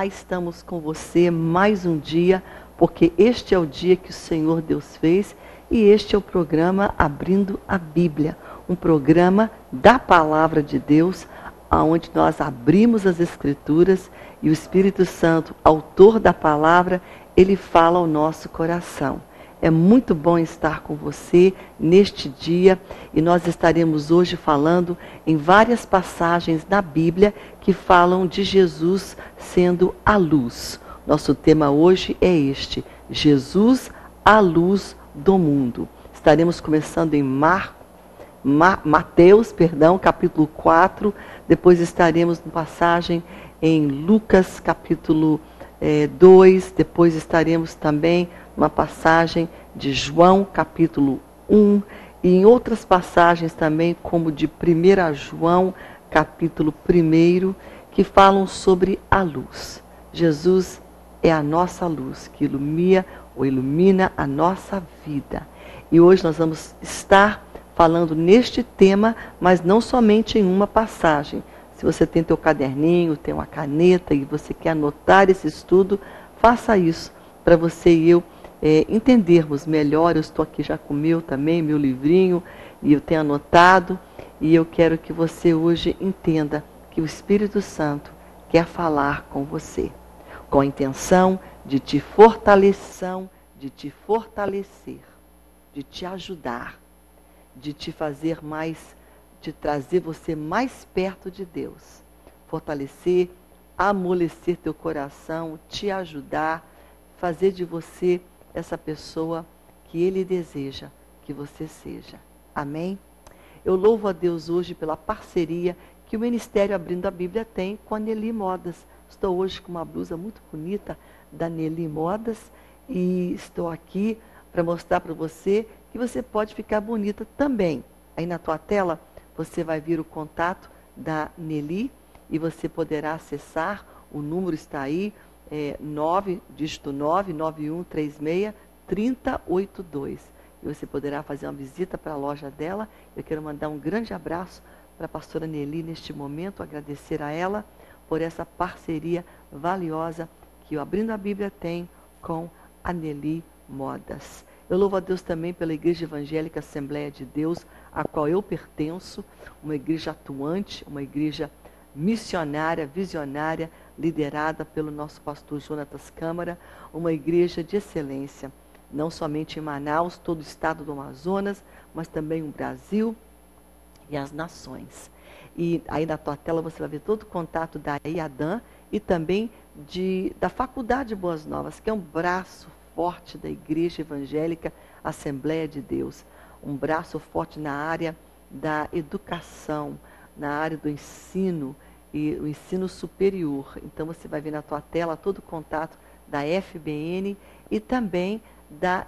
cá estamos com você mais um dia, porque este é o dia que o Senhor Deus fez e este é o programa Abrindo a Bíblia, um programa da Palavra de Deus, onde nós abrimos as Escrituras e o Espírito Santo, autor da palavra, ele fala ao nosso coração. É muito bom estar com você neste dia e nós estaremos hoje falando em várias passagens da Bíblia que falam de Jesus sendo a luz. Nosso tema hoje é este: Jesus, a luz do mundo. Estaremos começando em Mateus, capítulo 4, depois estaremos na passagem em Lucas, capítulo 2, depois estaremos também uma passagem de João, capítulo 1, e em outras passagens também, como de 1 João, capítulo 1, que falam sobre a luz. Jesus é a nossa luz, que ilumina a nossa vida. E hoje nós vamos estar falando neste tema, mas não somente em uma passagem. Se você tem teu caderninho, tem uma caneta e você quer anotar esse estudo, faça isso para você e eu entendermos melhor. Eu estou aqui já com o meu também, meu livrinho, e eu tenho anotado, e eu quero que você hoje entenda que o Espírito Santo quer falar com você, com a intenção de te fortalecer, de te ajudar, de te fazer mais, de trazer você mais perto de Deus, fortalecer, amolecer teu coração, te ajudar, fazer de você essa pessoa que Ele deseja que você seja. Amém? Eu louvo a Deus hoje pela parceria que o Ministério Abrindo a Bíblia tem com a Nelly Modas. Estou hoje com uma blusa muito bonita da Nelly Modas e estou aqui para mostrar para você que você pode ficar bonita também. Aí na tua tela você vai ver o contato da Nelly e você poderá acessar, o número está aí, dígito 99136-3082. E você poderá fazer uma visita para a loja dela. Eu quero mandar um grande abraço para a pastora Nelly neste momento, agradecer a ela por essa parceria valiosa que o Abrindo a Bíblia tem com a Nelly Modas. Eu louvo a Deus também pela Igreja Evangélica Assembleia de Deus, a qual eu pertenço, uma igreja atuante, uma igreja missionária, visionária, liderada pelo nosso pastor Jonatas Câmara, uma igreja de excelência, não somente em Manaus, todo o estado do Amazonas, mas também o Brasil e as nações. E aí na tua tela você vai ver todo o contato da IADAN e também da Faculdade Boas Novas, que é um braço forte da Igreja Evangélica Assembleia de Deus, um braço forte na área da educação, na área do ensino e o ensino superior. Então você vai ver na tua tela todo o contato da FBN e também da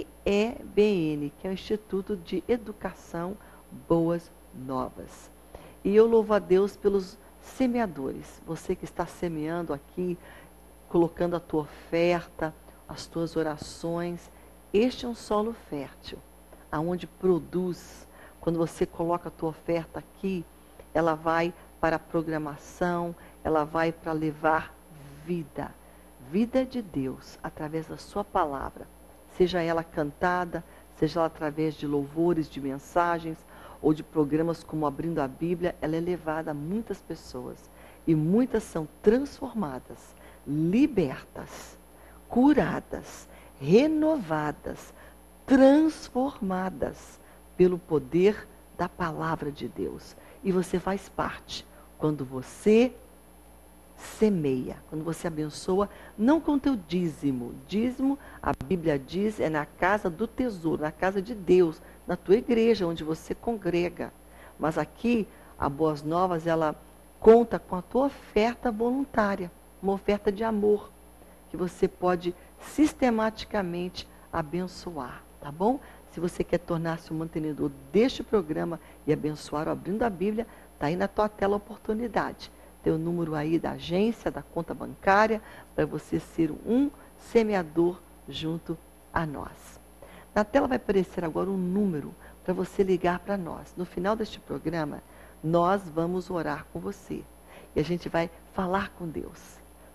IEBN, que é o Instituto de Educação Boas Novas. E eu louvo a Deus pelos semeadores, você que está semeando aqui, colocando a tua oferta, as tuas orações. Este é um solo fértil, aonde produz. Quando você coloca a tua oferta aqui, ela vai para a programação, ela vai para levar vida de Deus, através da sua palavra, seja ela cantada, seja ela através de louvores, de mensagens, ou de programas como Abrindo a Bíblia, ela é levada a muitas pessoas, e muitas são transformadas, libertas, curadas, renovadas, transformadas pelo poder da palavra de Deus. E você faz parte quando você semeia, quando você abençoa, não com teu dízimo. Dízimo, a Bíblia diz, é na casa do tesouro, na casa de Deus, na tua igreja, onde você congrega. Mas aqui, a Boas Novas, ela conta com a tua oferta voluntária, uma oferta de amor, que você pode sistematicamente abençoar, tá bom? Se você quer tornar-se um mantenedor deste programa e abençoar o Abrindo a Bíblia, está aí na tua tela a oportunidade. Tem o número aí da agência, da conta bancária, para você ser um semeador junto a nós. Na tela vai aparecer agora um número para você ligar para nós. No final deste programa, nós vamos orar com você. E a gente vai falar com Deus.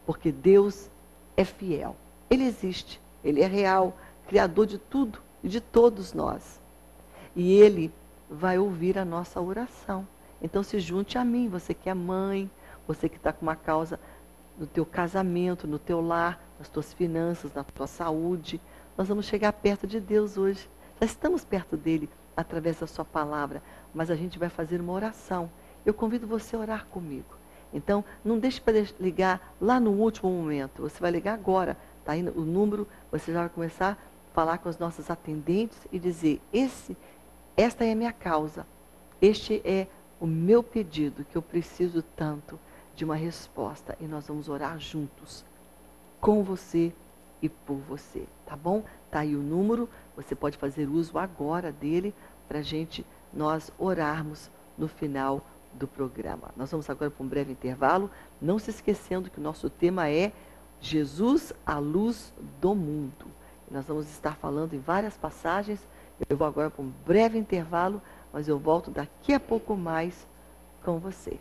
porque Deus é fiel. Ele existe, Ele é real, Criador de tudo e de todos nós. E Ele vai ouvir a nossa oração. Então se junte a mim, você que é mãe, você que está com uma causa no teu casamento, no teu lar, nas tuas finanças, na tua saúde. Nós vamos chegar perto de Deus hoje. Já estamos perto dele através da sua palavra, mas a gente vai fazer uma oração. Eu convido você a orar comigo. Então, não deixe para ligar lá no último momento. Você vai ligar agora, está aí o número, você já vai começar a falar com os nossos atendentes e dizer, esta é a minha causa, este é o meu pedido, que eu preciso tanto de uma resposta. E nós vamos orar juntos, com você e por você, tá bom? Tá aí o número, você pode fazer uso agora dele, para nós orarmos no final do programa. Nós vamos agora para um breve intervalo, não se esquecendo que o nosso tema é Jesus, a luz do mundo. Nós vamos estar falando em várias passagens. Eu vou agora para um breve intervalo, mas eu volto daqui a pouco mais com você.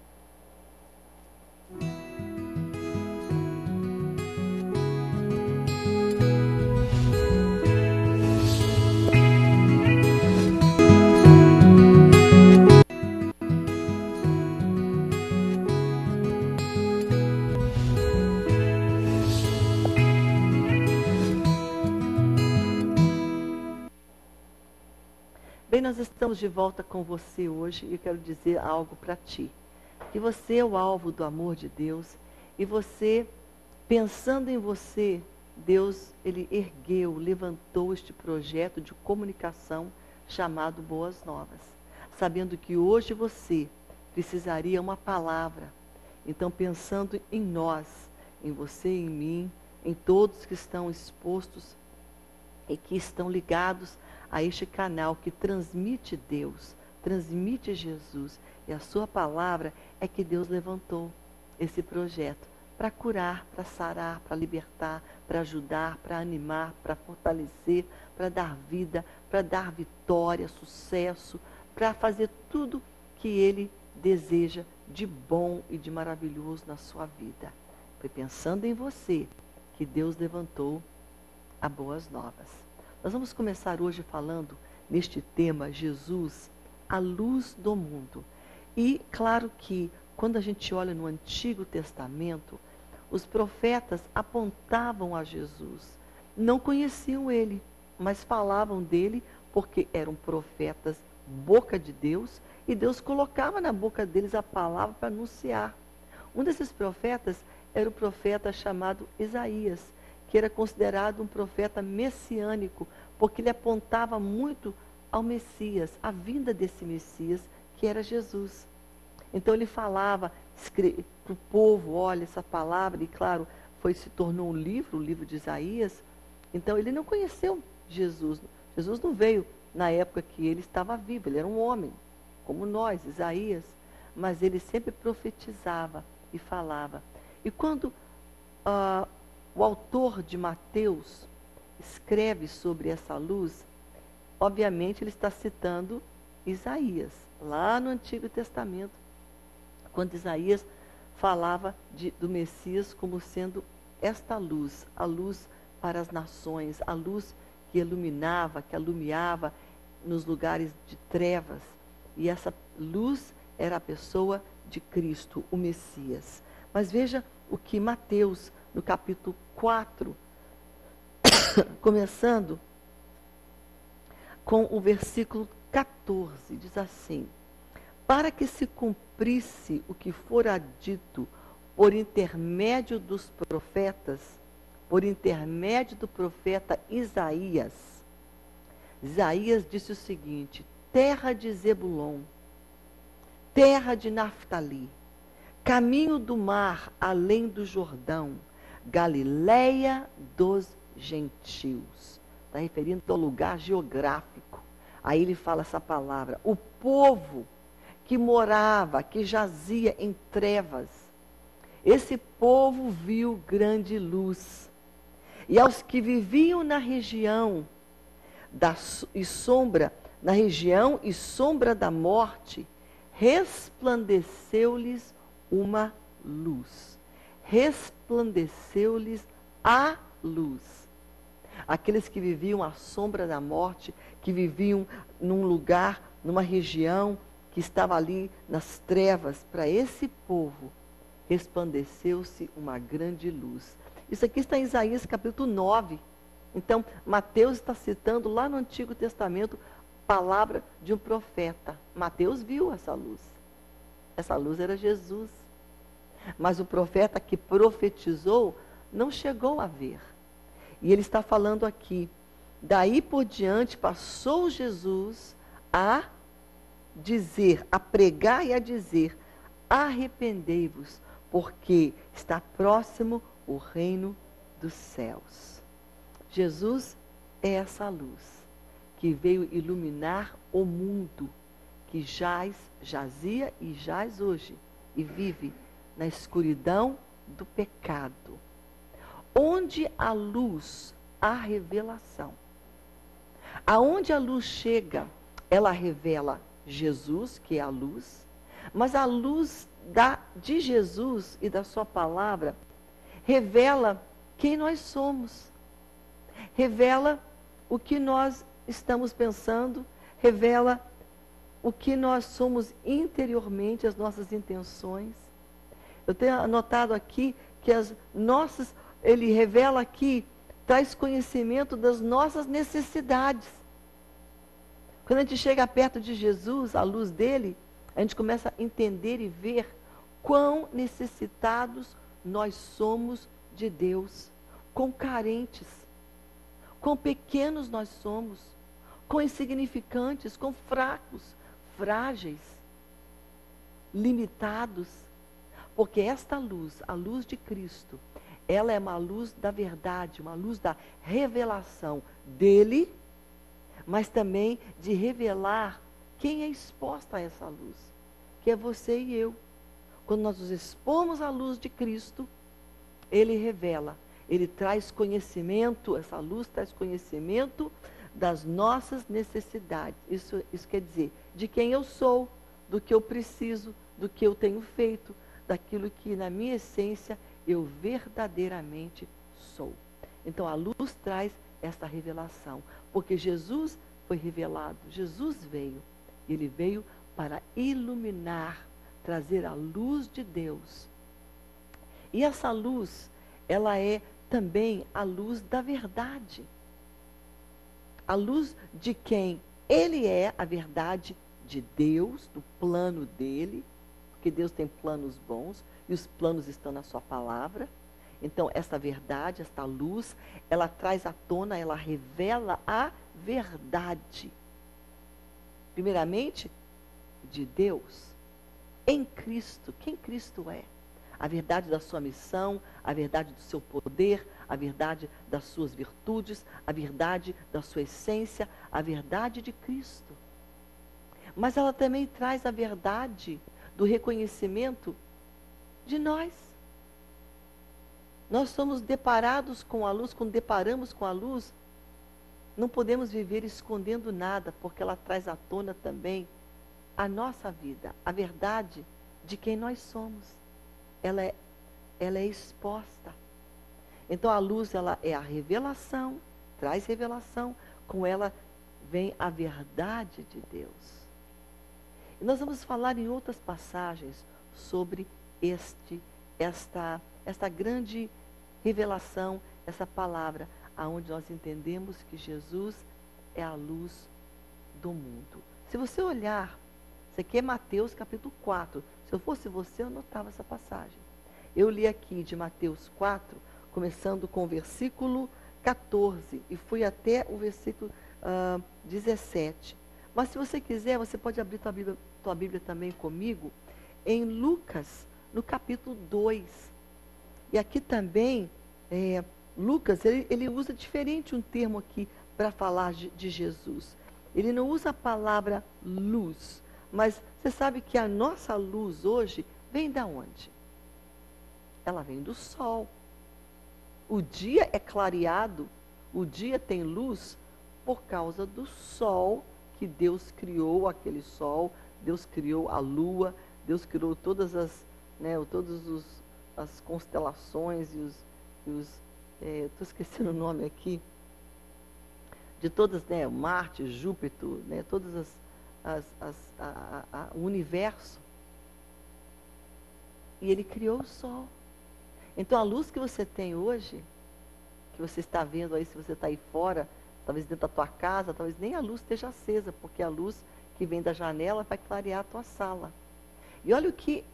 Bem, nós estamos de volta com você hoje e eu quero dizer algo para ti. Que você é o alvo do amor de Deus e você, pensando em você, Deus, Ele ergueu, levantou este projeto de comunicação chamado Boas Novas. Sabendo que hoje você precisaria uma palavra. Então, pensando em nós, em você e em mim, em todos que estão expostos e que estão ligados a este canal que transmite Deus, transmite Jesus. E a sua palavra é que Deus levantou esse projeto para curar, para sarar, para libertar, para ajudar, para animar, para fortalecer, para dar vida, para dar vitória, sucesso, para fazer tudo que Ele deseja de bom e de maravilhoso na sua vida. Foi pensando em você que Deus levantou a Boas Novas. Nós vamos começar hoje falando neste tema, Jesus, a luz do mundo. E claro que quando a gente olha no Antigo Testamento, os profetas apontavam a Jesus. Não conheciam ele, mas falavam dele porque eram profetas, boca de Deus, e Deus colocava na boca deles a palavra para anunciar. Um desses profetas era o profeta chamado Isaías, que era considerado um profeta messiânico, porque ele apontava muito ao Messias, a vinda desse Messias, que era Jesus. Então ele falava para o povo, olha essa palavra, e claro, se tornou um livro, o livro de Isaías. Então ele não conheceu Jesus. Jesus não veio na época que ele estava vivo, ele era um homem, como nós, Isaías, mas ele sempre profetizava e falava. E quando o autor de Mateus escreve sobre essa luz, obviamente ele está citando Isaías, lá no Antigo Testamento, quando Isaías falava do Messias como sendo esta luz, a luz para as nações, a luz que iluminava, que alumiava nos lugares de trevas. E essa luz era a pessoa de Cristo, o Messias. Mas veja o que Mateus, no capítulo 4, começando com o versículo 14, diz assim: para que se cumprisse o que fora dito por intermédio dos profetas, por intermédio do profeta Isaías. Isaías disse o seguinte: terra de Zebulon, terra de Naftali, caminho do mar além do Jordão, Galileia dos gentios. Está referindo ao lugar geográfico. Aí ele fala essa palavra. O povo que morava, que jazia em trevas, esse povo viu grande luz. E aos que viviam na região na região e sombra da morte, resplandeceu-lhes uma luz. resplandeceu-lhes a luz. Aqueles que viviam à sombra da morte, que viviam num lugar, numa região que estava ali nas trevas, para esse povo resplandeceu-se uma grande luz. Isso aqui está em Isaías capítulo 9. Então, Mateus está citando lá no Antigo Testamento palavra de um profeta. Mateus viu essa luz. Essa luz era Jesus. Mas o profeta que profetizou não chegou a ver. E ele está falando aqui, daí por diante passou Jesus a dizer, a pregar e a dizer, arrependei-vos, porque está próximo o reino dos céus. Jesus é essa luz que veio iluminar o mundo, que jazia e jaz hoje, e vive na escuridão do pecado. Onde a luz, há revelação. Aonde a luz chega, ela revela Jesus, que é a luz, mas a luz de Jesus e da sua palavra revela quem nós somos, revela o que nós estamos pensando, revela o que nós somos interiormente, as nossas intenções. Eu tenho anotado aqui que ele revela aqui, traz conhecimento das nossas necessidades. Quando a gente chega perto de Jesus, a luz dele, a gente começa a entender e ver quão necessitados nós somos de Deus, quão carentes, quão pequenos nós somos, quão insignificantes, quão fracos, frágeis, limitados. Porque esta luz, a luz de Cristo, ela é uma luz da verdade, uma luz da revelação dele, mas também de revelar quem é exposto a essa luz, que é você e eu. Quando nós nos expomos à luz de Cristo, ele revela, ele traz conhecimento, essa luz traz conhecimento das nossas necessidades. Isso quer dizer, de quem eu sou, do que eu preciso, do que eu tenho feito, daquilo que na minha essência eu verdadeiramente sou. Então a luz traz essa revelação, porque Jesus foi revelado, Jesus veio, ele veio para iluminar, trazer a luz de Deus. E essa luz, ela é também a luz da verdade. A luz de quem ele é, a verdade de Deus, do plano dele, porque Deus tem planos bons, e os planos estão na sua palavra. Então, essa verdade, esta luz, ela traz à tona, ela revela a verdade. Primeiramente, de Deus, em Cristo, quem Cristo é. A verdade da sua missão, a verdade do seu poder, a verdade das suas virtudes, a verdade da sua essência, a verdade de Cristo. Mas ela também traz a verdade do reconhecimento de nós. Nós somos deparados com a luz, quando deparamos com a luz, não podemos viver escondendo nada, porque ela traz à tona também a nossa vida, a verdade de quem nós somos. Ela é exposta. Então a luz, ela é a revelação, traz revelação, com ela vem a verdade de Deus. E nós vamos falar em outras passagens sobre esta grande revelação, essa palavra, aonde nós entendemos que Jesus é a luz do mundo. Se você olhar, isso aqui é Mateus capítulo 4. Se eu fosse você, eu anotava essa passagem. Eu li aqui de Mateus 4, começando com o versículo 14, e fui até o versículo 17. Mas se você quiser, você pode abrir tua Bíblia também comigo, em Lucas, no capítulo 2. E aqui também, Lucas, ele usa diferente um termo aqui para falar de Jesus. Ele não usa a palavra luz, mas você sabe que a nossa luz hoje vem da onde? Ela vem do sol. O dia é clareado, o dia tem luz por causa do sol, que Deus criou aquele sol, Deus criou a lua, Deus criou todos as constelações estou esquecendo o nome aqui, de todas, né, Marte, Júpiter, né, todas o universo. E ele criou o sol. Então a luz que você tem hoje, que você está vendo aí, se você está aí fora, talvez dentro da tua casa, talvez nem a luz esteja acesa, porque a luz que vem da janela vai clarear a tua sala. E olha o que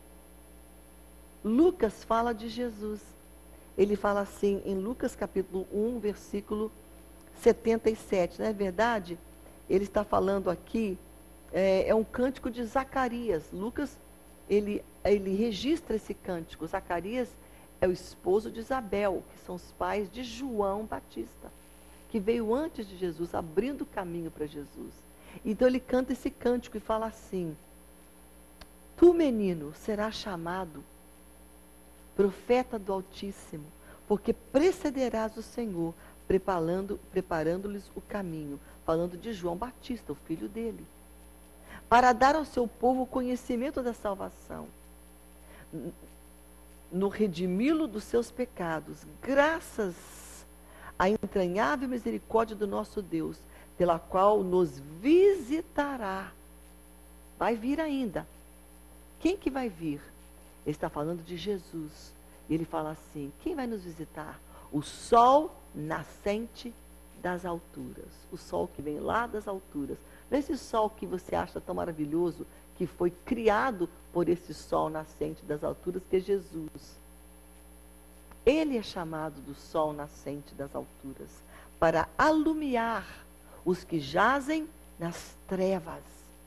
Lucas fala de Jesus. Ele fala assim, em Lucas capítulo 1, versículo 77, não é verdade? Ele está falando aqui, é um cântico de Zacarias. Lucas, ele registra esse cântico. Zacarias é o esposo de Isabel, que são os pais de João Batista, que veio antes de Jesus, abrindo o caminho para Jesus. Então ele canta esse cântico e fala assim: tu, menino, serás chamado profeta do Altíssimo, porque precederás o Senhor, preparando-lhes o caminho. Falando de João Batista, o filho dele. Para dar ao seu povo o conhecimento da salvação, no redimi-lo dos seus pecados, graças à entranhável misericórdia do nosso Deus, pela qual nos visitará. Vai vir ainda. Quem que vai vir? Ele está falando de Jesus. E ele fala assim: quem vai nos visitar? O sol nascente das alturas. O sol que vem lá das alturas. Não é esse sol que você acha tão maravilhoso, que foi criado por esse sol nascente das alturas, que é Jesus. Ele é chamado do sol nascente das alturas, para alumiar os que jazem nas trevas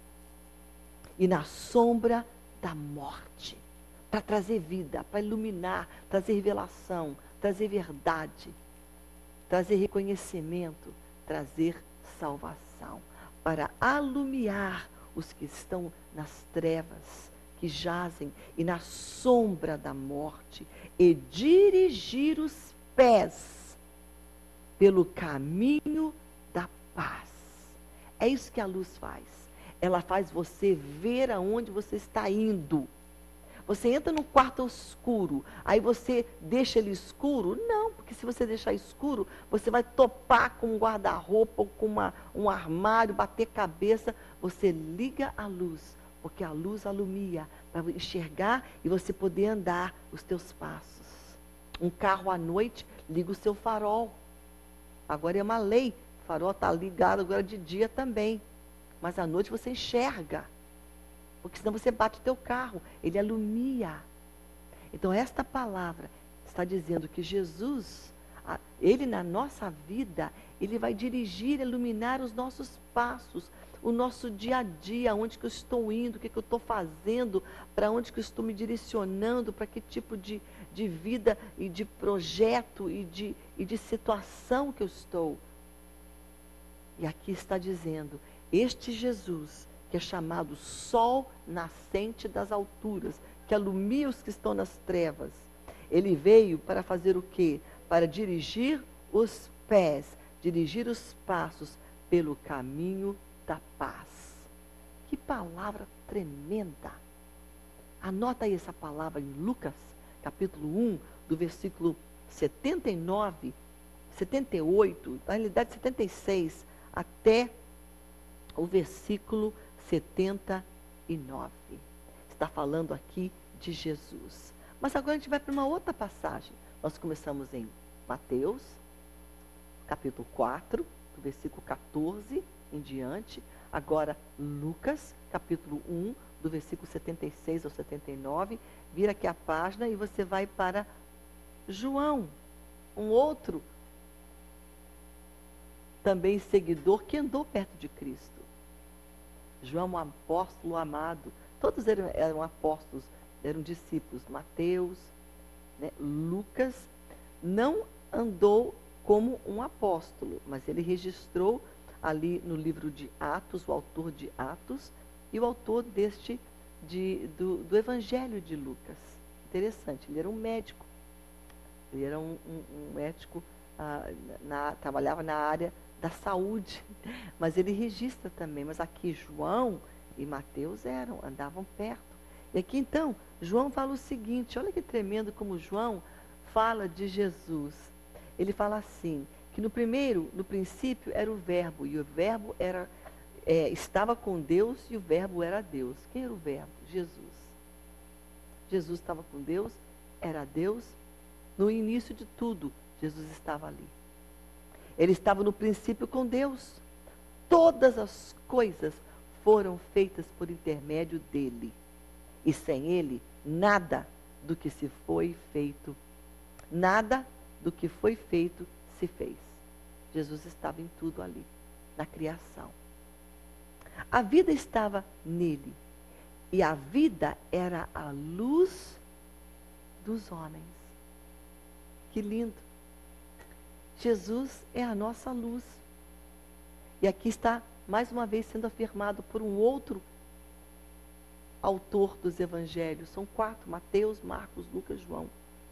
e na sombra da morte, para trazer vida, para iluminar, trazer revelação, trazer verdade, trazer reconhecimento, trazer salvação, para alumiar os que estão nas trevas, que jazem e na sombra da morte, e dirigir os pés pelo caminho da paz. É isso que a luz faz. Ela faz você ver aonde você está indo. Você entra num quarto escuro, aí você deixa ele escuro? Não, porque se você deixar escuro, você vai topar com um guarda-roupa, ou com um armário, bater cabeça. Você liga a luz, porque a luz alumia, para enxergar e você poder andar os teus passos. Um carro à noite, liga o seu farol. Agora é uma lei, o farol está ligado agora de dia também. Mas à noite você enxerga. Porque senão você bate o teu carro, ele alumia. Então esta palavra está dizendo que Jesus, ele na nossa vida, ele vai dirigir, iluminar os nossos passos, o nosso dia a dia, onde que eu estou indo, o que eu estou fazendo, para onde que eu estou me direcionando, para que tipo de vida e de projeto e de situação que eu estou. E aqui está dizendo, este Jesus, que é chamado sol nascente das alturas, que alumia os que estão nas trevas. Ele veio para fazer o quê? Para dirigir os pés, dirigir os passos pelo caminho da paz. Que palavra tremenda! Anota aí essa palavra em Lucas, capítulo 1, do versículo 79, 78, na realidade 76, até o versículo 79. Está falando aqui de Jesus. Mas agora a gente vai para uma outra passagem. Nós começamos em Mateus, capítulo 4, do versículo 14 em diante. Agora Lucas, capítulo 1, do versículo 76 ao 79. Vira aqui a página e você vai para João, um outro também seguidor que andou perto de Cristo. João, um apóstolo amado. Todos eram apóstolos, eram discípulos. Mateus, né? Lucas não andou como um apóstolo, mas ele registrou ali no livro de Atos, o autor de Atos, e o autor do Evangelho de Lucas. Interessante, ele era um médico. Ele era um médico, trabalhava na área da saúde, mas ele registra também. Mas aqui João e Mateus andavam perto. E aqui então, João fala o seguinte, olha que tremendo como João fala de Jesus. Ele fala assim, que no princípio era o verbo, e o verbo estava com Deus e o verbo era Deus. Quem era o verbo? Jesus. Jesus estava com Deus, era Deus. No início de tudo, Jesus estava ali. Ele estava no princípio com Deus. Todas as coisas foram feitas por intermédio dele. E sem ele, nada do que se foi feito, nada do que foi feito se fez. Jesus estava em tudo ali, na criação. A vida estava nele. E a vida era a luz dos homens. Que lindo. Jesus é a nossa luz. E aqui está, mais uma vez, sendo afirmado por um outro autor dos evangelhos. São 4, Mateus, Marcos, Lucas, João.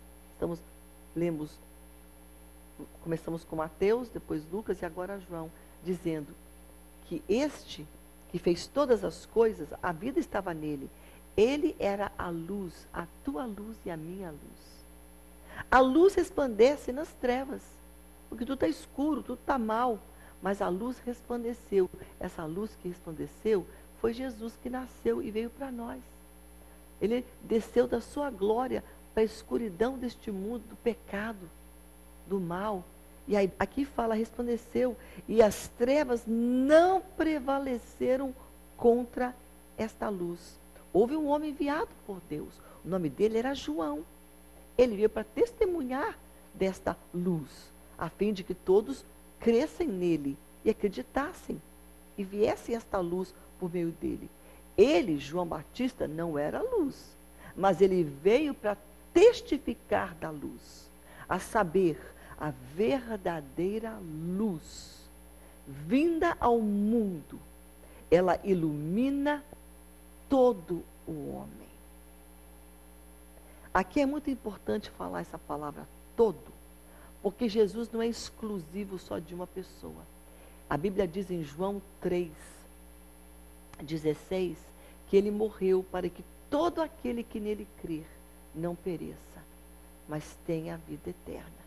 Começamos com Mateus, depois Lucas e agora João, dizendo que este que fez todas as coisas, a vida estava nele. Ele era a luz, a tua luz e a minha luz. A luz resplandece nas trevas, porque tudo está escuro, tudo está mal, mas a luz resplandeceu. Essa luz que resplandeceu foi Jesus que nasceu e veio para nós. Ele desceu da sua glória para a escuridão deste mundo, do pecado, do mal. E aí, aqui fala, resplandeceu, e as trevas não prevaleceram contra esta luz. Houve um homem enviado por Deus, o nome dele era João. Ele veio para testemunhar desta luz, a fim de que todos crescem nele e acreditassem, e viesse esta luz por meio dele. Ele, João Batista, não era luz, mas ele veio para testificar da luz, a saber, a verdadeira luz, vinda ao mundo, ela ilumina todo o homem. Aqui é muito importante falar essa palavra todo, porque Jesus não é exclusivo só de uma pessoa. A Bíblia diz em João 3,16, que ele morreu para que todo aquele que nele crer não pereça, mas tenha a vida eterna.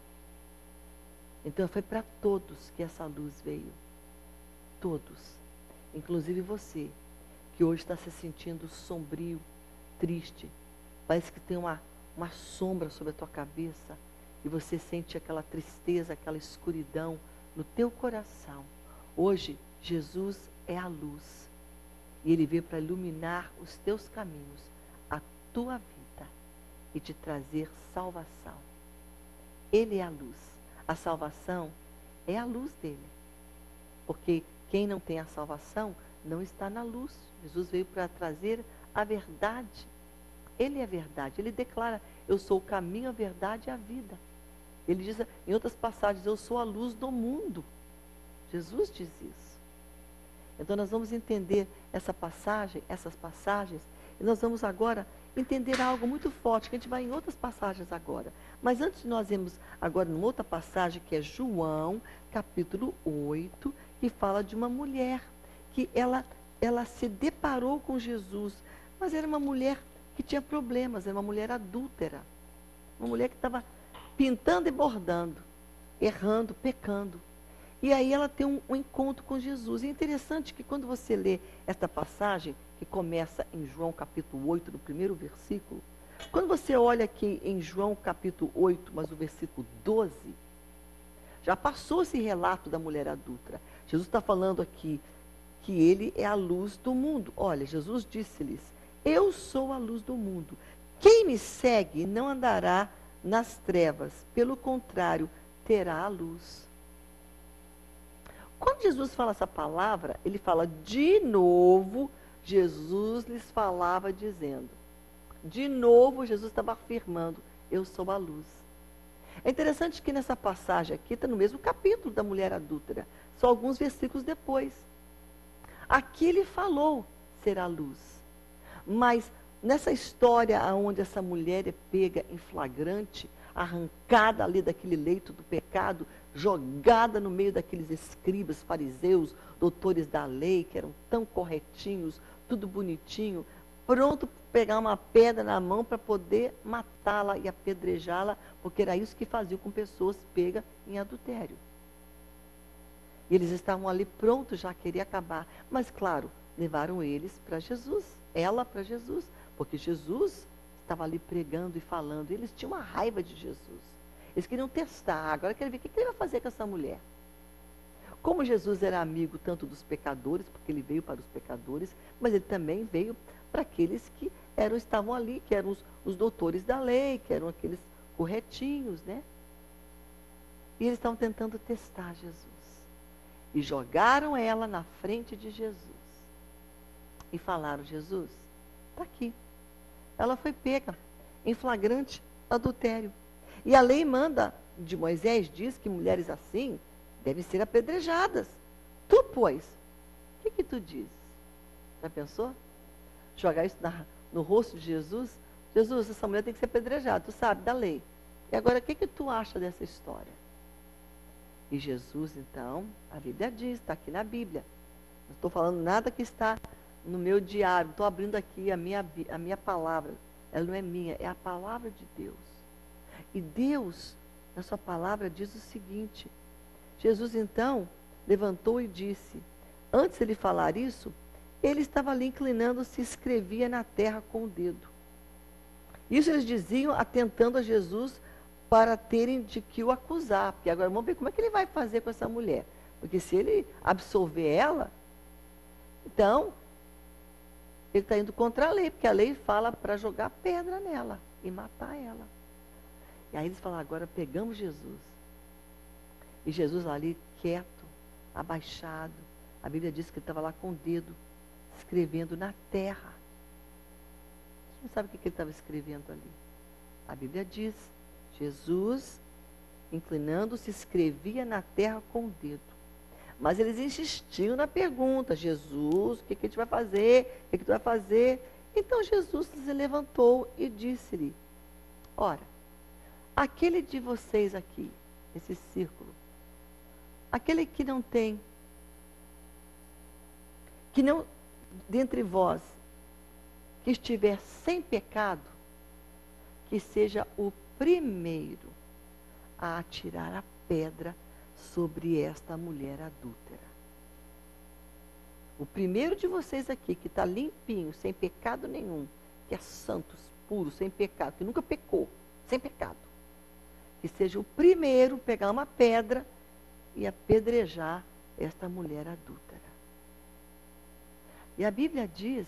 Então foi para todos que essa luz veio. Todos. Inclusive você, que hoje está se sentindo sombrio, triste. Parece que tem uma sombra sobre a tua cabeça. E você sente aquela tristeza, aquela escuridão no teu coração. Hoje, Jesus é a luz. E ele veio para iluminar os teus caminhos, a tua vida, e te trazer salvação. Ele é a luz. A salvação é a luz dele. Porque quem não tem a salvação não está na luz. Jesus veio para trazer a verdade. Ele é a verdade. Ele declara, eu sou o caminho, a verdade e a vida. Ele diz em outras passagens, eu sou a luz do mundo. Jesus diz isso. Então nós vamos entender essas passagens, e nós vamos agora entender algo muito forte, que a gente vai em outras passagens agora. Mas antes de nós irmos agora numa outra passagem, que é João, capítulo 8, que fala de uma mulher, que ela se deparou com Jesus, mas era uma mulher que tinha problemas, era uma mulher adúltera, uma mulher que estava pintando e bordando, errando, pecando. E aí ela tem um encontro com Jesus. E é interessante que quando você lê esta passagem, que começa em João capítulo 8, no primeiro versículo, quando você olha aqui em João capítulo 8, mas o versículo 12, já passou esse relato da mulher adúltera. Jesus está falando aqui que ele é a luz do mundo. Olha, Jesus disse-lhes, eu sou a luz do mundo. Quem me segue não andará nas trevas, pelo contrário, terá a luz. Quando Jesus fala essa palavra, ele fala de novo, Jesus lhes falava dizendo. De novo, Jesus estava afirmando, eu sou a luz. É interessante que nessa passagem aqui, está no mesmo capítulo da mulher adúltera, só alguns versículos depois. Aqui ele falou ser a luz. Mas nessa história onde essa mulher é pega em flagrante, arrancada ali daquele leito do pecado, jogada no meio daqueles escribas, fariseus, doutores da lei, que eram tão corretinhos, tudo bonitinho, pronto para pegar uma pedra na mão para poder matá-la e apedrejá-la, porque era isso que faziam com pessoas pegas em adultério. E eles estavam ali prontos já a querer acabar. Mas, claro, levaram eles para Jesus, ela para Jesus, porque Jesus estava ali pregando e falando. E eles tinham uma raiva de Jesus. Eles queriam testar, agora querem ver o que ele vai fazer com essa mulher. Como Jesus era amigo tanto dos pecadores, porque ele veio para os pecadores, mas ele também veio para aqueles que estavam ali, que eram os doutores da lei, que eram aqueles corretinhos, né? E eles estavam tentando testar Jesus. E jogaram ela na frente de Jesus. E falaram: Jesus, está aqui. Ela foi pega em flagrante adultério. E a lei de Moisés diz que mulheres assim devem ser apedrejadas. Tu, pois, o que tu dizes? Já pensou? Jogar isso no rosto de Jesus? Jesus, essa mulher tem que ser apedrejada, tu sabe, da lei. E agora, o que tu acha dessa história? E Jesus, então, a Bíblia diz, está aqui na Bíblia. Não estou falando nada que está no meu diário, estou abrindo aqui a minha palavra. Ela não é minha, é a palavra de Deus. E Deus, na sua palavra, diz o seguinte: Jesus, então, levantou e disse, antes de ele falar isso, ele estava ali inclinando-se e escrevia na terra com o dedo. Isso eles diziam, atentando a Jesus, para terem de que o acusar. Porque agora vamos ver como é que ele vai fazer com essa mulher. Porque se ele absolver ela, então, ele está indo contra a lei, porque a lei fala para jogar pedra nela e matar ela. E aí eles falam, agora pegamos Jesus. E Jesus ali, quieto, abaixado. A Bíblia diz que ele estava lá com o dedo, escrevendo na terra. Você não sabe o que ele estava escrevendo ali. A Bíblia diz, Jesus, inclinando-se, escrevia na terra com o dedo. Mas eles insistiam na pergunta, Jesus, o que a gente vai fazer? O que tu vai fazer? Então Jesus se levantou e disse-lhe, ora, aquele de vocês aqui, esse círculo, aquele que não tem, que não, dentre vós, que estiver sem pecado, que seja o primeiro a atirar a pedra sobre esta mulher adúltera. O primeiro de vocês aqui, que está limpinho, sem pecado nenhum, que é santo, puro, sem pecado, que nunca pecou, sem pecado, que seja o primeiro a pegar uma pedra e apedrejar esta mulher adúltera. E a Bíblia diz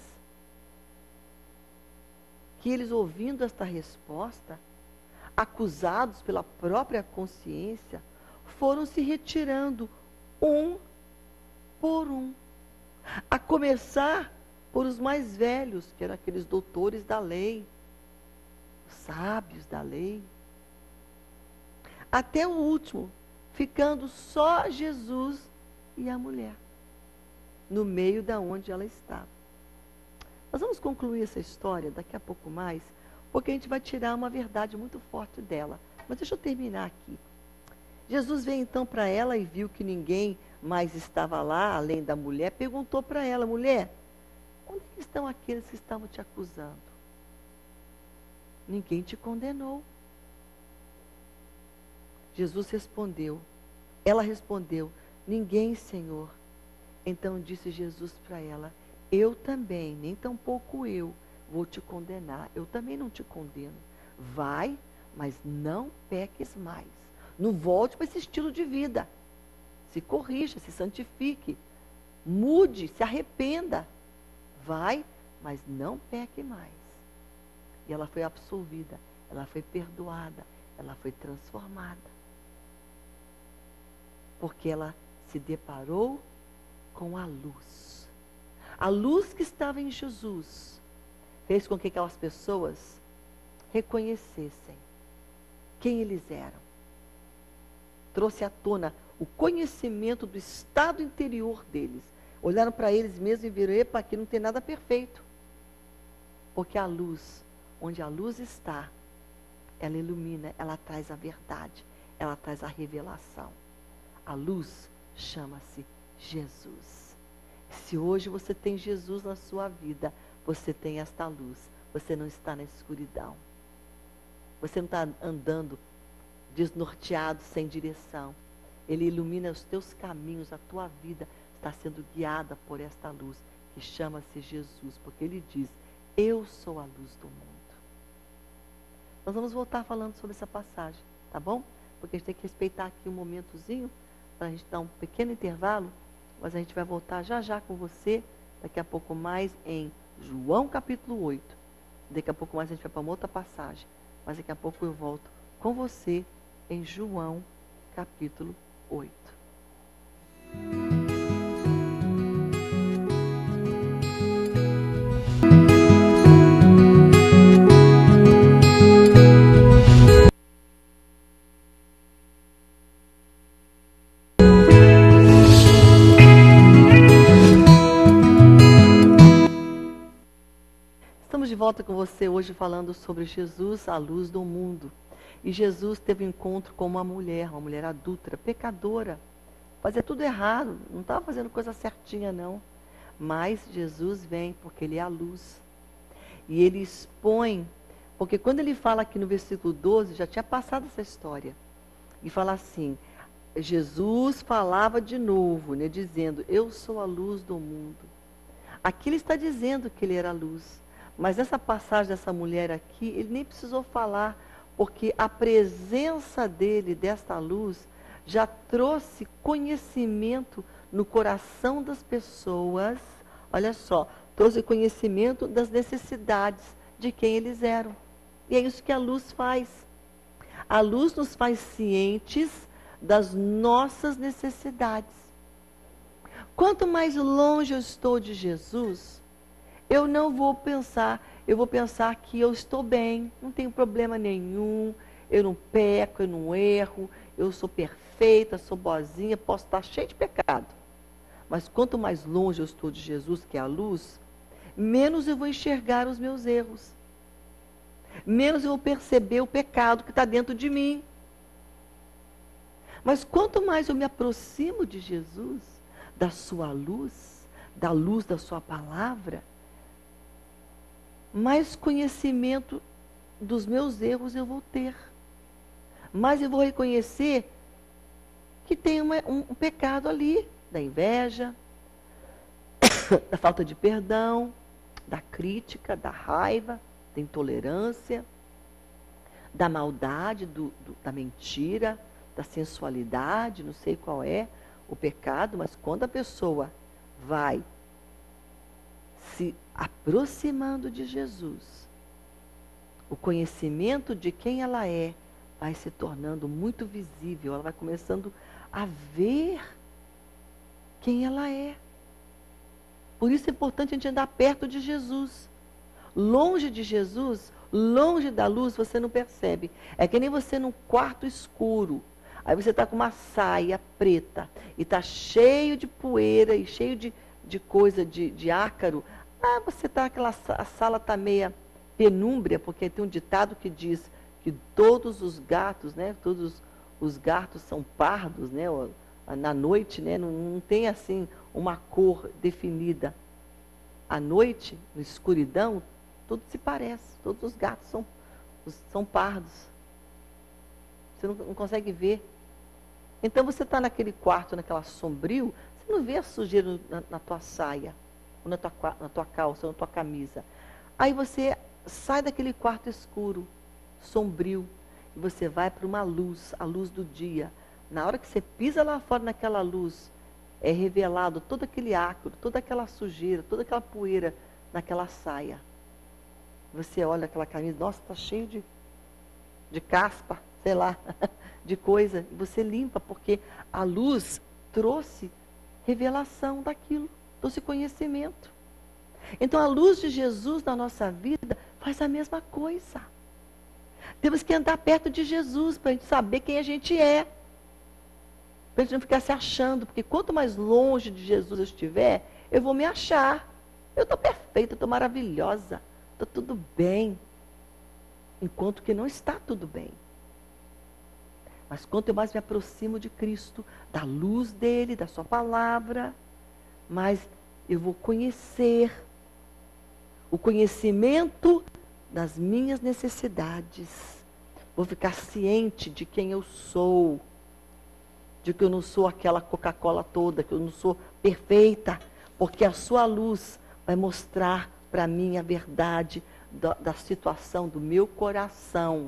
que eles, ouvindo esta resposta, acusados pela própria consciência, foram se retirando um por um, a começar por os mais velhos, que eram aqueles doutores da lei, os sábios da lei, até o último, ficando só Jesus e a mulher, no meio da onde ela estava. Nós vamos concluir essa história daqui a pouco mais, porque a gente vai tirar uma verdade muito forte dela. Mas deixa eu terminar aqui. Jesus veio então para ela e viu que ninguém mais estava lá, além da mulher, perguntou para ela, mulher, onde estão aqueles que estavam te acusando? Ninguém te condenou. Jesus respondeu, ela respondeu, ninguém, Senhor. Então disse Jesus para ela, eu também, nem tampouco eu vou te condenar, eu também não te condeno. Vai, mas não peques mais. Não volte para esse estilo de vida. Se corrija, se santifique, mude, se arrependa. Vai, mas não peque mais. E ela foi absolvida, ela foi perdoada, ela foi transformada. Porque ela se deparou com a luz. A luz que estava em Jesus fez com que aquelas pessoas reconhecessem quem eles eram. Trouxe à tona o conhecimento do estado interior deles. Olharam para eles mesmos e viram, epa, aqui não tem nada perfeito. Porque a luz, onde a luz está, ela ilumina, ela traz a verdade, ela traz a revelação. A luz chama-se Jesus. Se hoje você tem Jesus na sua vida, você tem esta luz. Você não está na escuridão. Você não está andando desnorteado, sem direção. Ele ilumina os teus caminhos, a tua vida está sendo guiada por esta luz, que chama-se Jesus, porque ele diz, eu sou a luz do mundo. Nós vamos voltar falando sobre essa passagem, tá bom? Porque a gente tem que respeitar aqui um momentozinho, para a gente dar um pequeno intervalo, mas a gente vai voltar já já com você, daqui a pouco mais em João capítulo 8. Daqui a pouco mais a gente vai para uma outra passagem, mas daqui a pouco eu volto com você em João capítulo 8. Estamos de volta com você hoje falando sobre Jesus, a luz do mundo. E Jesus teve um encontro com uma mulher adúltera, pecadora. Fazia tudo errado, não estava fazendo coisa certinha não. Mas Jesus vem porque ele é a luz. E ele expõe, porque quando ele fala aqui no versículo 12, já tinha passado essa história. E fala assim, Jesus falava de novo, né, dizendo, eu sou a luz do mundo. Aqui ele está dizendo que ele era a luz. Mas essa passagem dessa mulher aqui, ele nem precisou falar, porque a presença dele, desta luz, já trouxe conhecimento no coração das pessoas. Olha só, trouxe conhecimento das necessidades de quem eles eram. E é isso que a luz faz. A luz nos faz cientes das nossas necessidades. Quanto mais longe eu estou de Jesus, eu não vou pensar, eu vou pensar que eu estou bem, não tenho problema nenhum, eu não peco, eu não erro, eu sou perfeita, sou boazinha, posso estar cheia de pecado. Mas quanto mais longe eu estou de Jesus, que é a luz, menos eu vou enxergar os meus erros. Menos eu vou perceber o pecado que está dentro de mim. Mas quanto mais eu me aproximo de Jesus, da sua luz, da luz da sua palavra, mais conhecimento dos meus erros eu vou ter. Mais eu vou reconhecer que tem um pecado ali, da inveja, da falta de perdão, da crítica, da raiva, da intolerância, da maldade, da mentira, da sensualidade, não sei qual é o pecado, mas quando a pessoa vai se aproximando de Jesus, o conhecimento de quem ela é vai se tornando muito visível, ela vai começando a ver quem ela é. Por isso é importante a gente andar perto de Jesus. Longe de Jesus, longe da luz, você não percebe. É que nem você num quarto escuro. Aí você está com uma saia preta e está cheio de poeira e cheio de coisa, de ácaro. Ah, você está, a sala está meia penúmbria, porque tem um ditado que diz que todos os gatos, né, todos os gatos são pardos, né, na noite, né, não tem assim uma cor definida. À noite, na escuridão, tudo se parece, todos os gatos são pardos. Você não consegue ver. Então você está naquele quarto, naquela sombrio, você não vê a sujeira na tua saia, ou na tua calça, ou na tua camisa. Aí você sai daquele quarto escuro, sombrio, e você vai para uma luz, a luz do dia. Na hora que você pisa lá fora naquela luz, é revelado todo aquele ácaro, toda aquela sujeira, toda aquela poeira naquela saia. Você olha aquela camisa, nossa, está cheio de caspa, sei lá, de coisa. E você limpa, porque a luz trouxe revelação daquilo, trouxe conhecimento. Então a luz de Jesus na nossa vida faz a mesma coisa. Temos que andar perto de Jesus para a gente saber quem a gente é. Para a gente não ficar se achando, porque quanto mais longe de Jesus eu estiver, eu vou me achar. Eu estou perfeita, eu estou maravilhosa, está tudo bem. Enquanto que não está tudo bem. Mas quanto eu mais me aproximo de Cristo, da luz dele, da sua palavra, mais eu vou conhecer o conhecimento das minhas necessidades. Vou ficar ciente de quem eu sou, de que eu não sou aquela Coca-Cola toda, que eu não sou perfeita, porque a sua luz vai mostrar para mim a verdade da situação do meu coração,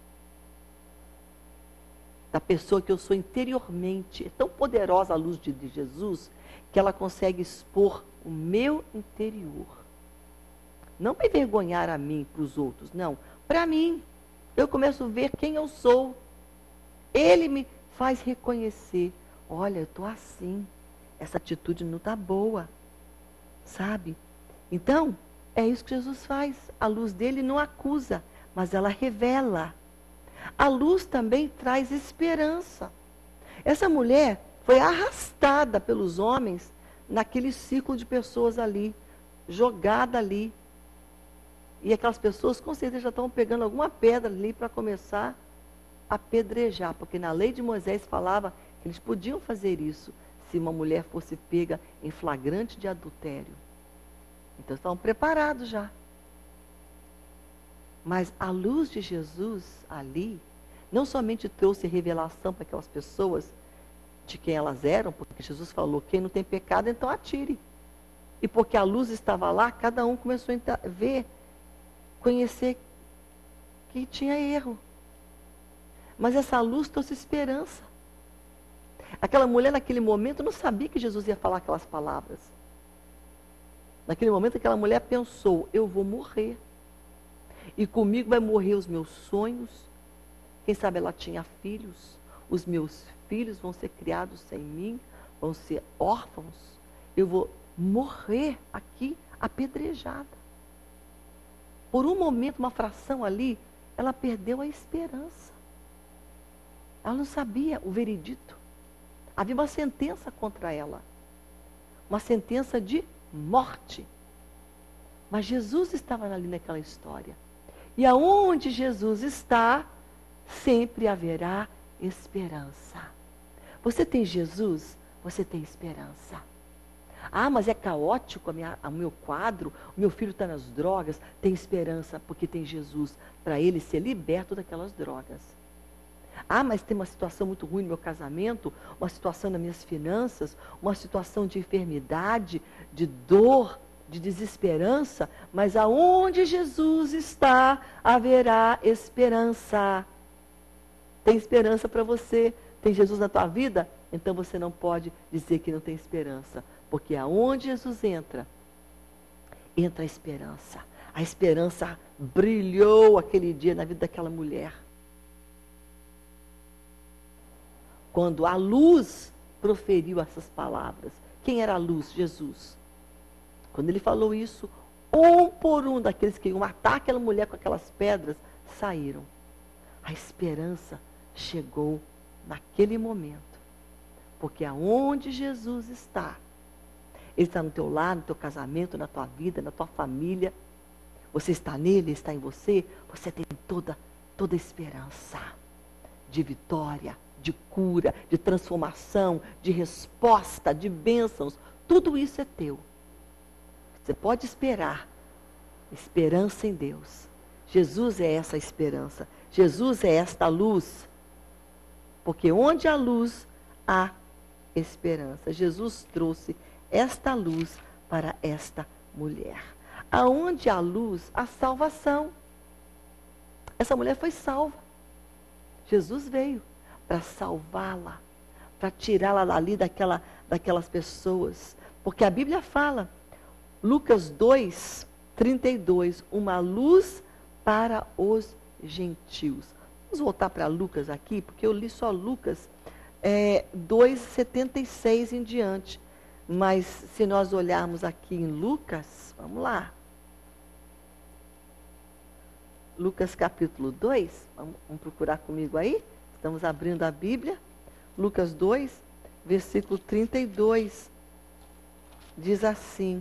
da pessoa que eu sou interiormente. É tão poderosa a luz de Jesus que ela consegue expor o meu interior. Não para envergonhar a mim, para os outros, não. Para mim, eu começo a ver quem eu sou. Ele me faz reconhecer, olha, eu estou assim, essa atitude não está boa, sabe? Então, é isso que Jesus faz. A luz dele não acusa, mas ela revela. A luz também traz esperança. Essa mulher foi arrastada pelos homens naquele círculo de pessoas ali, jogada ali. E aquelas pessoas com certeza já estavam pegando alguma pedra ali para começar a apedrejar, porque na lei de Moisés falava que eles podiam fazer isso se uma mulher fosse pega em flagrante de adultério. Então estavam preparados já. Mas a luz de Jesus ali não somente trouxe revelação para aquelas pessoas de quem elas eram, porque Jesus falou, quem não tem pecado, então atire. E porque a luz estava lá, cada um começou a ver, conhecer que tinha erro. Mas essa luz trouxe esperança. Aquela mulher naquele momento não sabia que Jesus ia falar aquelas palavras. Naquele momento aquela mulher pensou, eu vou morrer. E comigo vai morrer os meus sonhos. Quem sabe ela tinha filhos. Os meus filhos vão ser criados sem mim, vão ser órfãos. Eu vou morrer aqui apedrejada. Por um momento, uma fração ali, ela perdeu a esperança. Ela não sabia o veredito. Havia uma sentença contra ela. Uma sentença de morte. Mas Jesus estava ali naquela história. E aonde Jesus está, sempre haverá esperança. Você tem Jesus, você tem esperança. Ah, mas é caótico o meu quadro, o meu filho está nas drogas. Tem esperança, porque tem Jesus, para ele ser liberto daquelas drogas. Ah, mas tem uma situação muito ruim no meu casamento, uma situação nas minhas finanças, uma situação de enfermidade, de dor, de desesperança, mas aonde Jesus está, haverá esperança. Tem esperança para você? Tem Jesus na tua vida? Então você não pode dizer que não tem esperança, porque aonde Jesus entra, entra a esperança. A esperança brilhou aquele dia na vida daquela mulher. Quando a luz proferiu essas palavras. Quem era a luz? Jesus. Quando ele falou isso, um por um daqueles que iam matar aquela mulher com aquelas pedras, saíram. A esperança chegou naquele momento. Porque aonde Jesus está, ele está no teu lar, no teu casamento, na tua vida, na tua família. Você está nele, ele está em você. Você tem toda esperança de vitória, de cura, de transformação, de resposta, de bênçãos. Tudo isso é teu. Você pode esperar. Esperança em Deus. Jesus é essa esperança. Jesus é esta luz. Porque onde há luz, há esperança. Jesus trouxe esta luz para esta mulher. Aonde há luz, há salvação. Essa mulher foi salva. Jesus veio para salvá-la, para tirá-la dali daquelas pessoas. Porque a Bíblia fala, Lucas 2, 32, uma luz para os gentios. Vamos voltar para Lucas aqui, porque eu li só Lucas 2, 76 em diante. Mas se nós olharmos aqui em Lucas, vamos lá. Lucas capítulo 2, vamos procurar comigo aí. Estamos abrindo a Bíblia. Lucas 2, versículo 32. Diz assim.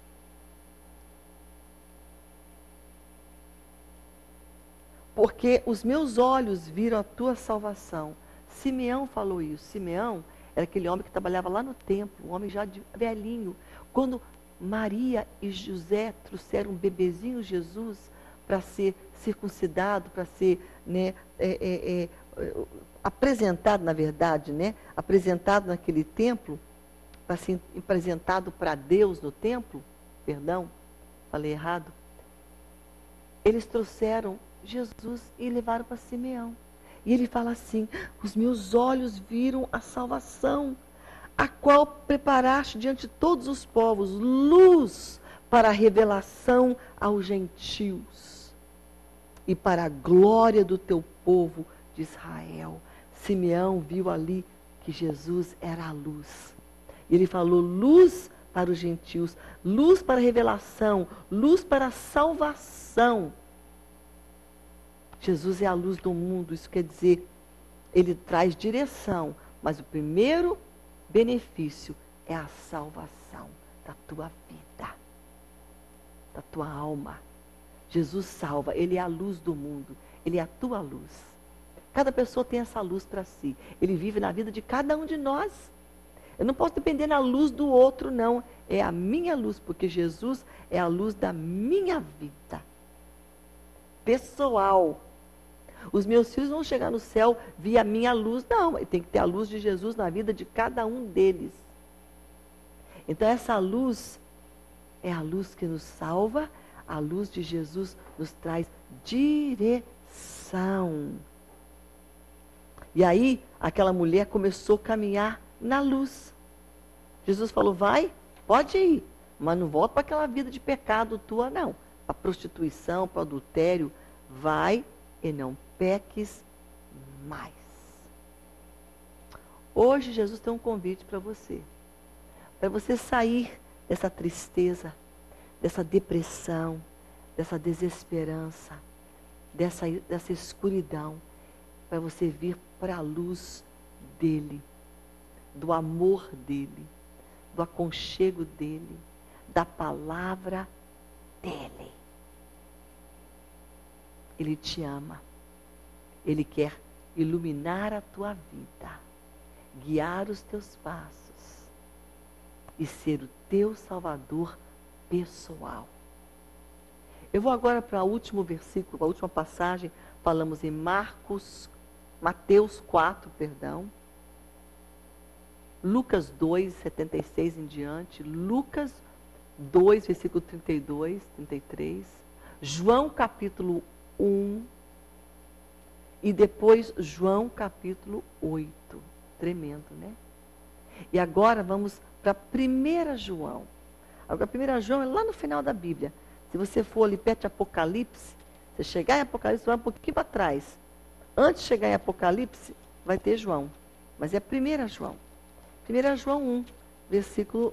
Porque os meus olhos viram a tua salvação. Simeão falou isso. Simeão era aquele homem que trabalhava lá no templo, um homem já velhinho. Quando Maria e José trouxeram um bebezinho Jesus para ser circuncidado, para ser, né, apresentado, na verdade, né, apresentado naquele templo, para ser apresentado para Deus no templo, perdão, falei errado. Eles trouxeram Jesus e levaram para Simeão. E ele fala assim: os meus olhos viram a salvação, a qual preparaste diante de todos os povos, luz para a revelação aos gentios e para a glória do teu povo de Israel. Simeão viu ali que Jesus era a luz. E ele falou: luz para os gentios, luz para a revelação, luz para a salvação. Jesus é a luz do mundo, isso quer dizer, ele traz direção, mas o primeiro benefício é a salvação da tua vida, da tua alma. Jesus salva, ele é a luz do mundo, ele é a tua luz. Cada pessoa tem essa luz para si, ele vive na vida de cada um de nós. Eu não posso depender da luz do outro, não, é a minha luz, porque Jesus é a luz da minha vida pessoal. Os meus filhos vão chegar no céu via minha luz, não, tem que ter a luz de Jesus na vida de cada um deles. Então essa luz é a luz que nos salva, a luz de Jesus nos traz direção. E aí aquela mulher começou a caminhar na luz. Jesus falou: vai, pode ir, mas não volta para aquela vida de pecado tua, não. Para prostituição, para adultério, vai e não peques mais. Hoje Jesus tem um convite para você sair dessa tristeza, dessa depressão, dessa desesperança, dessa escuridão, para você vir para a luz dele, do amor dele, do aconchego dele, da palavra dele. Ele te ama. Ele quer iluminar a tua vida, guiar os teus passos e ser o teu Salvador pessoal. Eu vou agora para o último versículo, para a última passagem. Falamos em Mateus 4, Lucas 2, 76 em diante, Lucas 2, versículo 32, 33, João capítulo 1, e depois João capítulo 8. Tremendo, né? E agora vamos para 1 João. Agora 1 João é lá no final da Bíblia. Se você for ali perto de Apocalipse, você chegar em Apocalipse, vai um pouquinho para trás. Antes de chegar em Apocalipse, vai ter João. Mas é 1 João. 1 João 1, versículo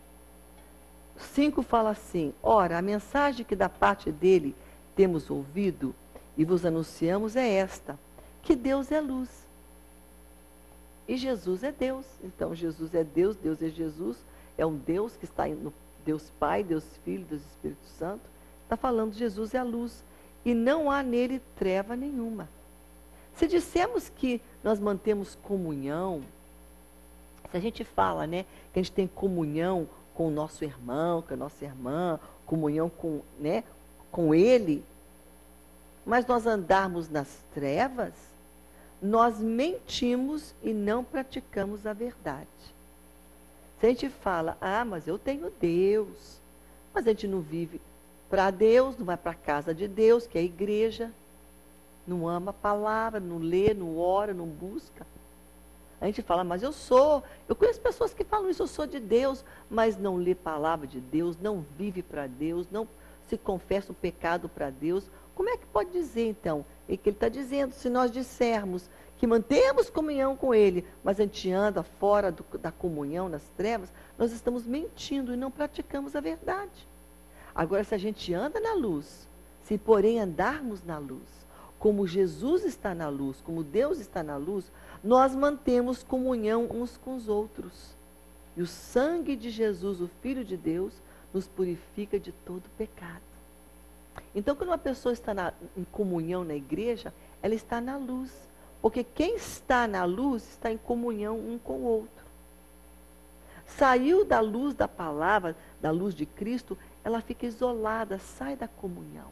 5 fala assim: ora, a mensagem que da parte dele temos ouvido e vos anunciamos é esta, que Deus é luz. E Jesus é Deus. Então, Jesus é Deus, Deus é Jesus, é um Deus que está no Deus Pai, Deus Filho, Deus Espírito Santo. Está falando, Jesus é a luz. E não há nele treva nenhuma. Se dissermos que nós mantemos comunhão, se a gente fala, né, que a gente tem comunhão com o nosso irmão, com a nossa irmã, comunhão com, né, com ele, mas nós andarmos nas trevas, nós mentimos e não praticamos a verdade. Se a gente fala: ah, mas eu tenho Deus, mas a gente não vive para Deus, não vai para a casa de Deus, que é a igreja, não ama a palavra, não lê, não ora, não busca. A gente fala: mas eu conheço pessoas que falam isso, eu sou de Deus, mas não lê palavra de Deus, não vive para Deus, não se confessa o pecado para Deus. Como é que pode dizer, então? É que ele está dizendo: se nós dissermos que mantemos comunhão com ele, mas a gente anda fora da comunhão, nas trevas, nós estamos mentindo e não praticamos a verdade. Agora, se a gente anda na luz, se porém andarmos na luz, como Jesus está na luz, como Deus está na luz, nós mantemos comunhão uns com os outros. E o sangue de Jesus, o Filho de Deus, nos purifica de todo pecado. Então, quando uma pessoa está em comunhão na igreja, ela está na luz. Porque quem está na luz está em comunhão um com o outro. saiu da luz da palavra, da luz de Cristo, ela fica isolada, sai da comunhão.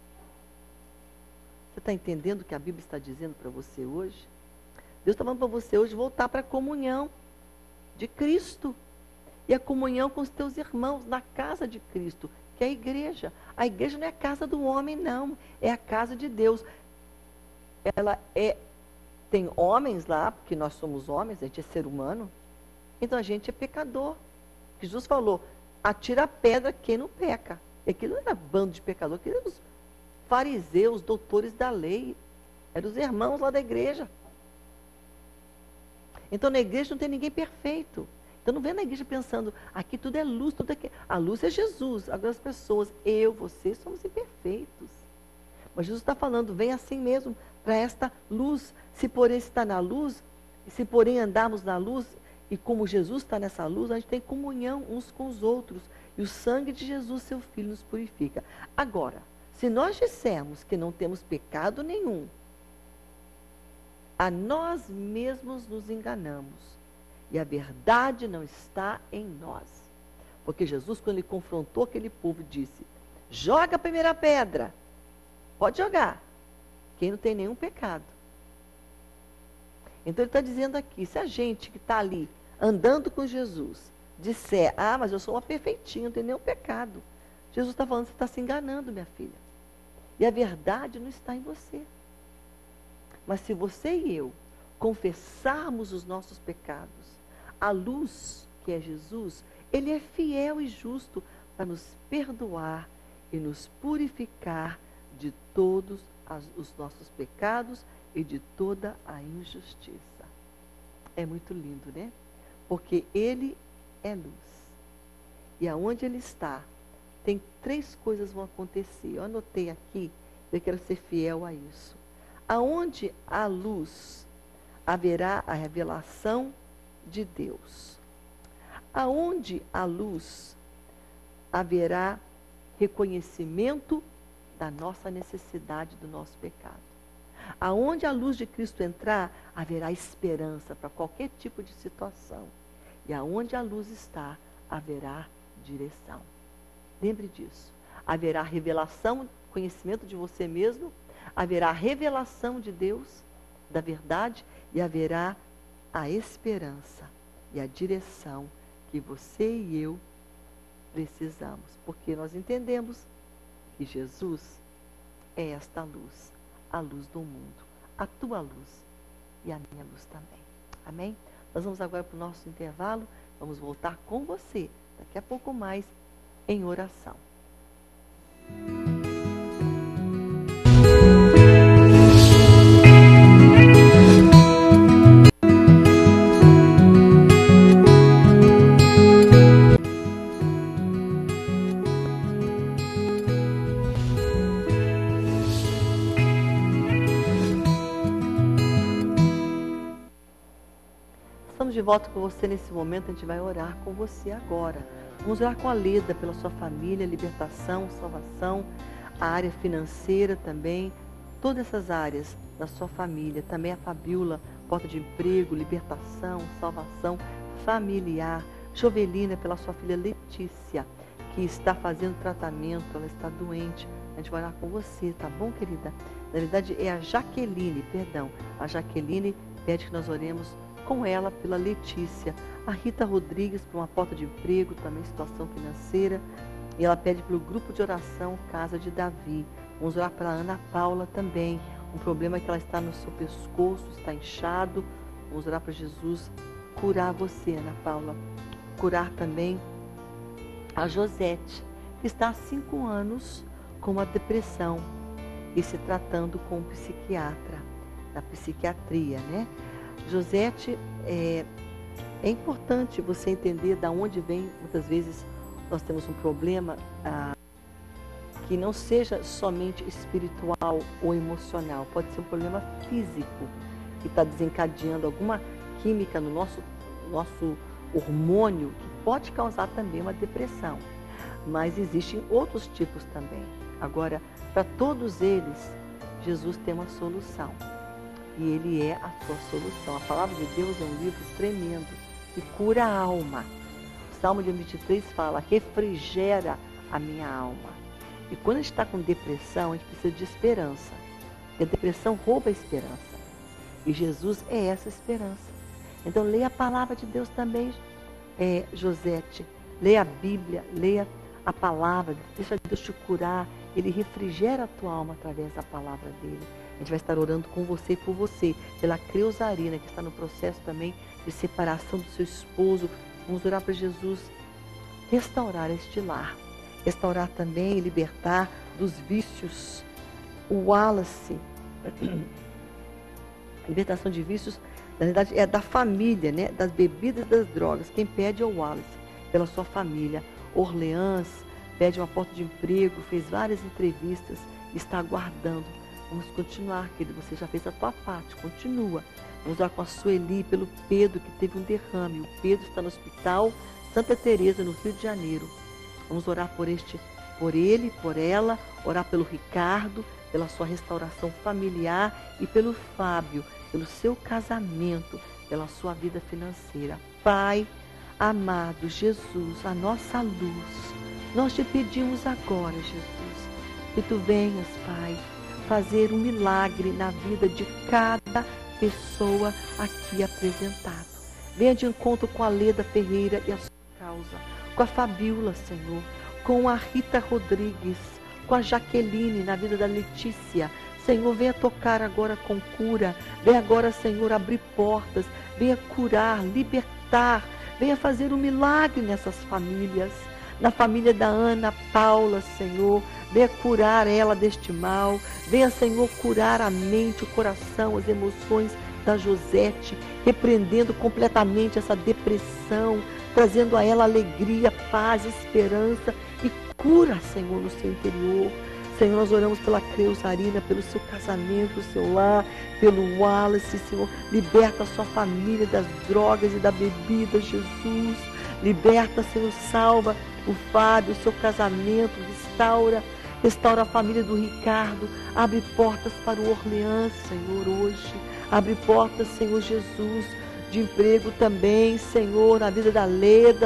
Você está entendendo o que a Bíblia está dizendo para você hoje? Deus está falando para você hoje voltar para a comunhão de Cristo. E a comunhão com os teus irmãos na casa de Cristo, que é a igreja. A igreja não é a casa do homem, não. É a casa de Deus. Ela tem homens lá, porque nós somos homens, a gente é ser humano. Então a gente é pecador. Jesus falou, atira a pedra quem não peca. E aquilo não era bando de pecador, aquilo eram os fariseus, doutores da lei. Eram os irmãos lá da igreja. Então na igreja não tem ninguém perfeito. Então não vem na igreja pensando, aqui tudo é luz, tudo aqui. A luz é Jesus. Agora as pessoas, eu, você, somos imperfeitos. Mas Jesus está falando, vem assim mesmo, para esta luz. Se porém está na luz, se porém andarmos na luz, e como Jesus está nessa luz, a gente tem comunhão uns com os outros. E o sangue de Jesus, seu Filho, nos purifica. Agora, se nós dissermos que não temos pecado nenhum, a nós mesmos nos enganamos. E a verdade não está em nós. Porque Jesus, quando ele confrontou aquele povo, disse, joga a primeira pedra. Pode jogar. Quem não tem nenhum pecado. Então ele está dizendo aqui, se a gente que está ali, andando com Jesus, disser, mas eu sou uma perfeitinha, não tenho nenhum pecado. Jesus está falando, você está se enganando, minha filha. E a verdade não está em você. Mas se você e eu confessarmos os nossos pecados, a luz, que é Jesus, ele é fiel e justo para nos perdoar e nos purificar de todos os nossos pecados e de toda a injustiça. É muito lindo, né? Porque ele é luz. E aonde ele está, tem 3 coisas vão acontecer. Eu anotei aqui, eu quero ser fiel a isso. Aonde há luz, haverá a revelação de Deus. Aonde há luz, haverá reconhecimento da nossa necessidade, do nosso pecado. Aonde a luz de Cristo entrar, haverá esperança para qualquer tipo de situação. E aonde a luz está, haverá direção. Lembre disso. Haverá revelação, conhecimento de você mesmo, haverá revelação de Deus, da verdade, e haverá a esperança e a direção que você e eu precisamos. Porque nós entendemos que Jesus é esta luz, a luz do mundo, a tua luz e a minha luz também. Amém? Nós vamos agora para o nosso intervalo, vamos voltar com você, daqui a pouco mais, em oração. Estamos de volta com você nesse momento, a gente vai orar com você agora. Vamos orar com a Leda pela sua família, libertação, salvação, a área financeira também, todas essas áreas da sua família, também a Fabiola, porta de emprego, libertação, salvação familiar, Jovelina pela sua filha Letícia, que está fazendo tratamento, ela está doente, a gente vai orar com você, tá bom, querida? Na verdade é a Jaqueline, perdão, a Jaqueline pede que nós oremos com ela pela Letícia, a Rita Rodrigues por uma porta de emprego, também situação financeira, e ela pede pelo grupo de oração Casa de Davi. Vamos orar para a Ana Paula também, um problema que ela está no seu pescoço, está inchado. Vamos orar para Jesus curar você, Ana Paula, curar também a Josete, que está há 5 anos com uma depressão e se tratando com um psiquiatra, da psiquiatria, né? Josete, é importante você entender de onde vem, muitas vezes nós temos um problema que não seja somente espiritual ou emocional, pode ser um problema físico, que está desencadeando alguma química no nosso hormônio, que pode causar também uma depressão. Mas existem outros tipos também. Agora, para todos eles, Jesus tem uma solução. E Ele é a sua solução. A palavra de Deus é um livro tremendo, que cura a alma. Salmo de 23 fala, refrigera a minha alma. E quando a gente está com depressão, a gente precisa de esperança. E a depressão rouba a esperança. E Jesus é essa esperança. Então leia a palavra de Deus também, Josete. Leia a Bíblia, leia a palavra, deixa Deus te curar. Ele refrigera a tua alma através da palavra dele. A gente vai estar orando com você e por você, pela Creusarina, que está no processo também de separação do seu esposo. Vamos orar para Jesus restaurar este lar. Restaurar também e libertar dos vícios. O Wallace, a libertação de vícios, na verdade, é da família, né? Das bebidas e das drogas. Quem pede é o Wallace, pela sua família. Orleans pede uma porta de emprego, fez várias entrevistas, está aguardando. Vamos continuar, querido. Você já fez a tua parte, continua. Vamos orar com a Sueli, pelo Pedro, que teve um derrame. O Pedro está no hospital Santa Teresa, no Rio de Janeiro. Vamos orar por ele, por ela, orar pelo Ricardo, pela sua restauração familiar e pelo Fábio, pelo seu casamento, pela sua vida financeira. Pai, amado Jesus, a nossa luz, nós te pedimos agora, Jesus, que tu venhas, Pai, fazer um milagre na vida de cada pessoa aqui apresentada. Venha de encontro com a Leda Ferreira e a sua causa, com a Fabiola, Senhor, com a Rita Rodrigues, com a Jaqueline, na vida da Letícia. Senhor, venha tocar agora com cura. Venha agora, Senhor, abrir portas. Venha curar, libertar. Venha fazer um milagre nessas famílias. Na família da Ana Paula, Senhor, venha curar ela deste mal. Venha, Senhor, curar a mente, o coração, as emoções da Josete, repreendendo completamente essa depressão, trazendo a ela alegria, paz, esperança e cura, Senhor, no seu interior. Senhor, nós oramos pela Creusarina, pelo seu casamento, o seu lar, pelo Wallace, Senhor. Liberta a sua família das drogas e da bebida, Jesus. Liberta, Senhor, salva o Fábio, o seu casamento, restaura a família do Ricardo. Abre portas para o Orleans, Senhor, hoje. Abre portas, Senhor Jesus, de emprego também, Senhor, na vida da Leda,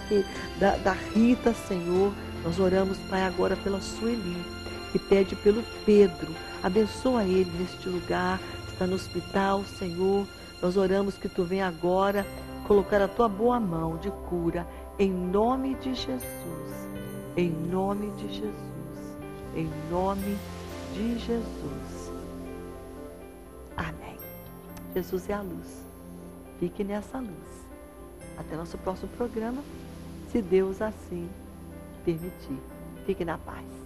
da Rita, Senhor. Nós oramos, Pai, agora pela Sueli, que pede pelo Pedro. Abençoa ele neste lugar, está no hospital, Senhor. Nós oramos que tu venha agora colocar a tua boa mão de cura, em nome de Jesus. Em nome de Jesus. Em nome de Jesus. Amém. Jesus é a luz. Fique nessa luz. Até nosso próximo programa, se Deus assim permitir. Fique na paz.